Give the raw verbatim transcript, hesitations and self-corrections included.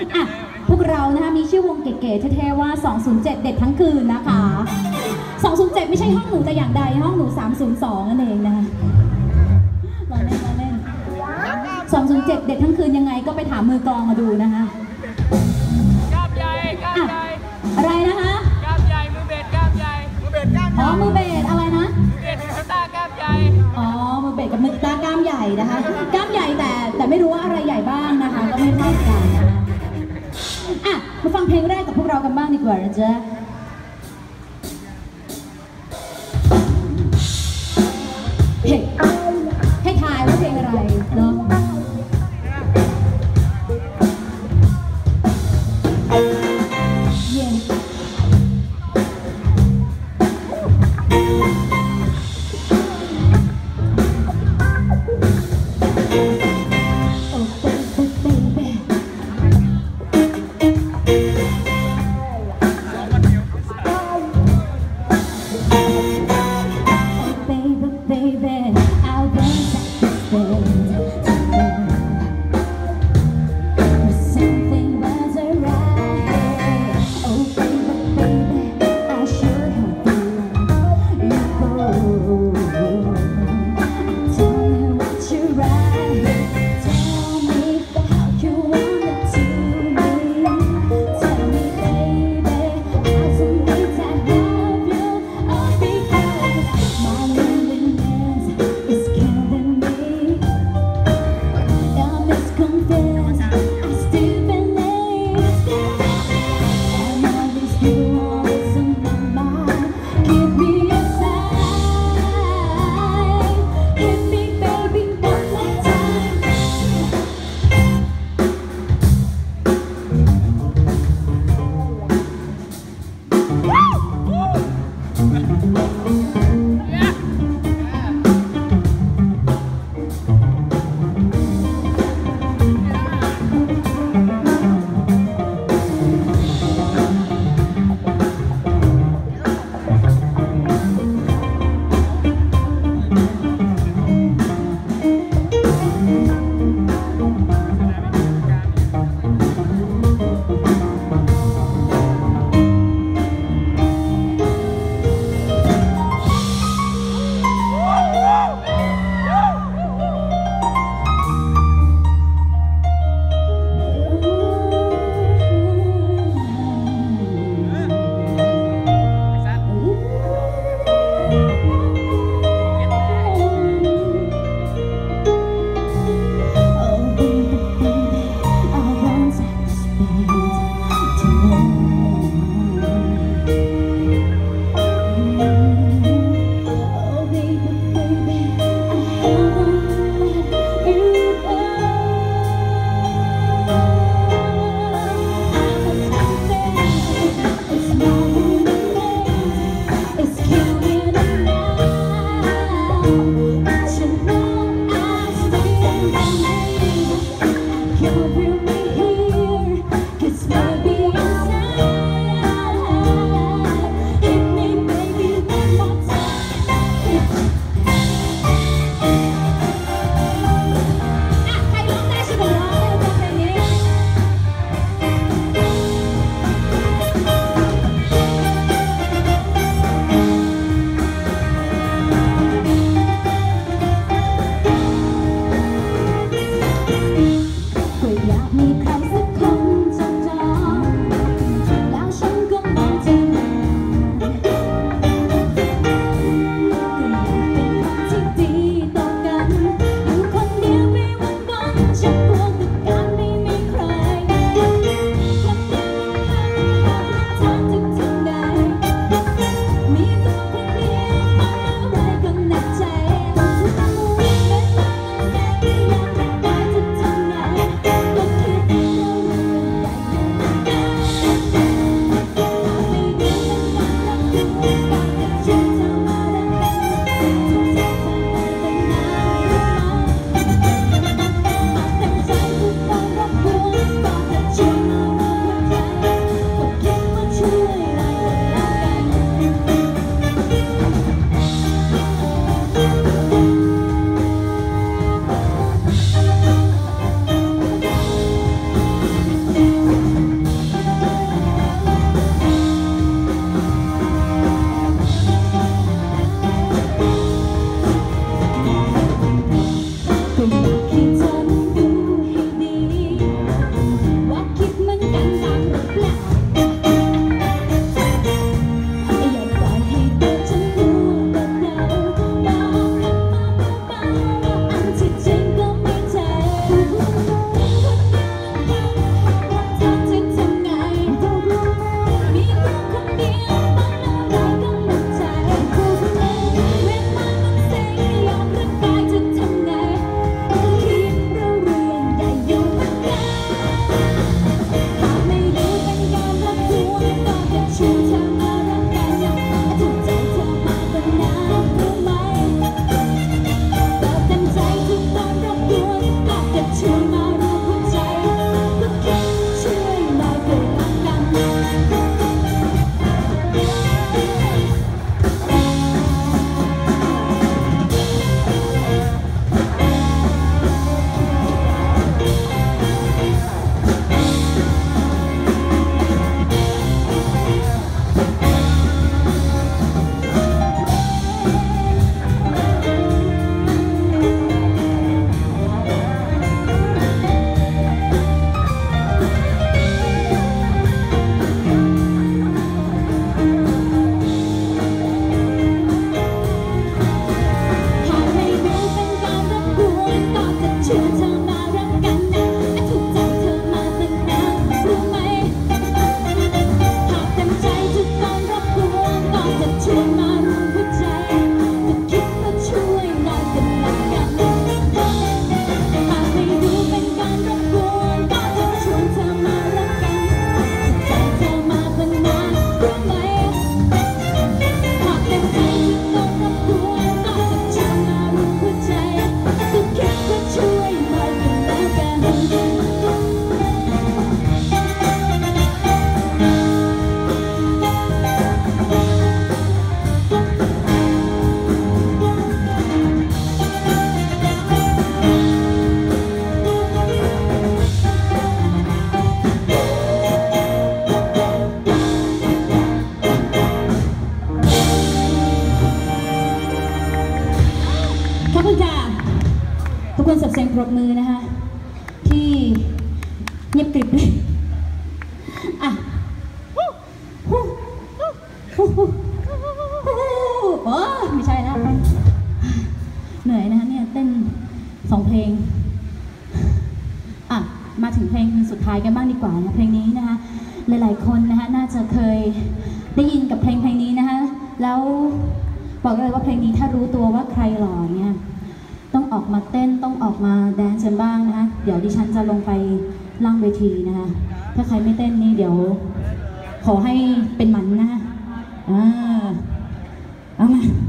อ่ะพวกเรานะคะมีชื่อวงเก๋ๆเท่ๆว่าสองศูนย์เจ็ดเด็ดทั้งคืนนะคะสองศูนย์เจ็ดไม่ใช่ห้องหนูแต่อย่างใดห้องหนูสามศูนย์สองนั่นเองนะคะรอเล่นรอเล่นสองศูนย์เจ็ดเด็ดทั้งคืนยังไงก็ไปถามมือกลองมาดูนะคะกล้ามใหญ่กล้ามใหญ่อะไรนะคะกล้ามใหญ่มือเบสกล้ามใหญ่มือเบสกล้ามใหญ่อ๋อมือเบสอะไรนะมือเบสมือกีตาร์กล้ามใหญ่อ๋อมือเบสกับมือกีตาร์กล้ามใหญ่นะคะกล้ามใหญ่แต่แต่ไม่รู้ว่าอะไรใหญ่บ้างนะคะก็ไม่รู้กันนะคะอ่ะมาฟังเพลงแรกกับพวกเรากันบ้างดีกว่านะจ๊ะเฮ้ให้ทายว่าเพลงอะไรเนาะเย็นI ปรบมือนะคะที่เงียบกริบเลยอ่ะฮู้ฮู้ฮู้ฮู้โอ้ไม่ใช่นะเหนื่อยนะคะเนี่ยเต้นสองเพลงอ่ะมาถึงเพลงสุดท้ายกันบ้างดีกว่านะเพลงนี้นะคะหลายๆคนนะคะน่าจะเคยได้ยินกับเพลงเพลงนี้นะคะแล้วบอกเลยว่าเพลงนี้ถ้ารู้ตัวว่าใครหล่อเนี่ยต้องออกมาเต้นต้องออกมาแดนซ์กันบ้างนะคะเดี๋ยวดิฉันจะลงไปล่างเวทีนะคะถ้าใครไม่เต้นนี่เดี๋ยวขอให้เป็นหมันนะคะอ่าเอามา